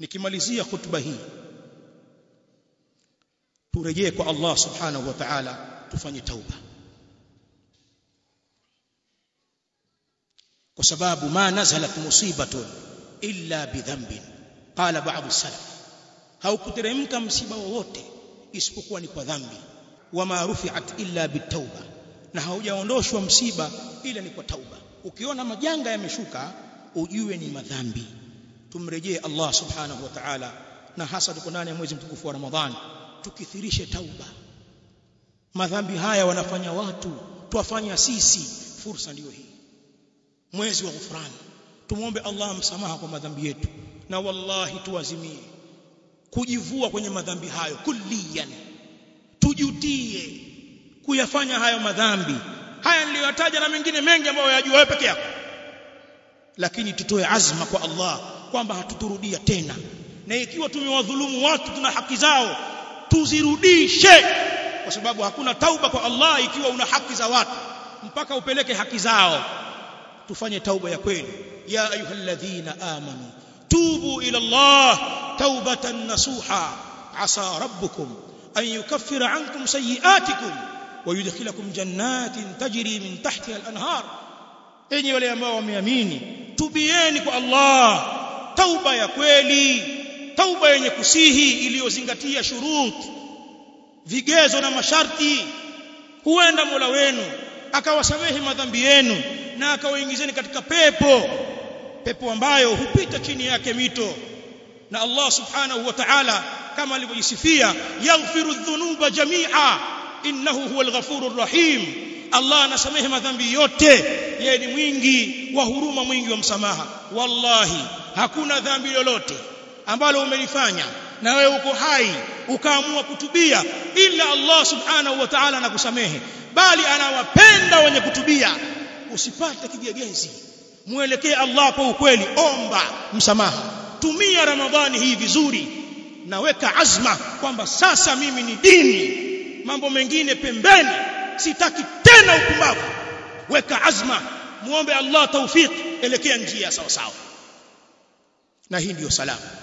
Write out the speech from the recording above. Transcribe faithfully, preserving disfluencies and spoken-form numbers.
nikimalizia khutba hii, turejee kwa Allah subhanahu wa ta'ala, tufanye tauba, kwa sababu ma nazalat musibatun illa bidhanbin. Qala ba'd as-salaf, haukuteremka msiba wowote isipokuwa ni kwa dhambi. Wama rufi'at illa bitauba, na haujaondoshwa msiba ila ni kwa tauba. Ukiona majanga yameshuka ujue ni madhambi. Tumrejee Allah subhanahu wa ta'ala, na hasa tuko ndani ya mwezi mtukufu wa Ramadhani, tukithirishe tauba. Madhambi haya wanafanya watu, tuwafanya sisi. Fursa ndiyo hii, mwezi wa ghufrani. Tumuombe Allah msamaha kwa madhambi yetu, na wallahi tuazimie kujivua kwenye madhambi hayo kulliyan. Tujutie kuyafanya hayo madhambi haya niliyotaja na mengine mengi ambayo yajua wewe peke yako, lakini tutoe azma kwa Allah kwamba hatuturudia tena. Na ikiwa tumewadhulumu watu, tuna haki zao, tuzirudishe, kwa sababu hakuna tauba kwa Allah ikiwa una haki za watu mpaka upeleke haki zao. Tufanye tauba ya kweli. Ya ayyuhalladhina amanu tubu ila Allah taubatan nasuha asa rabbukum an yukaffira ankum sayiatikum wa yudkhilakum jannatin tajri min tahtiha al-anhar. Enyi wale ambao wameamini, tubieni kwa Allah tauba ya kweli, tauba yenye kusihi, iliyozingatia shurut, vigezo na masharti. Huenda Mola wenu akawasamehe madhambi yenu na akawaingizeni katika pepo, pepo ambayo hupita chini yake mito. Na Allah subhanahu wa ta'ala kama alivyojisifia, yaghfiru dhunuba jami'a innahu huwal ghafurur rahim. Allah anasamehe madhambi yote, yeye ni mwingi wa huruma, mwingi wa msamaha. Wallahi hakuna dhambi lolote ambalo umelifanya na wewe uko hai ukaamua kutubia ila Allah subhanahu wa ta'ala anakusamehe, bali anawapenda wenye kutubia. Usipate kigegezi, muelekee Allah kwa ukweli, omba msamaha. Tumia Ramadhani hii vizuri, na weka azma kwamba sasa mimi ni dini, mambo mengine pembeni, sitaki tena upumbavu. Weka azma, muombe Allah tawfik, elekea njia sawa sawa. Na hii ndiyo salamu.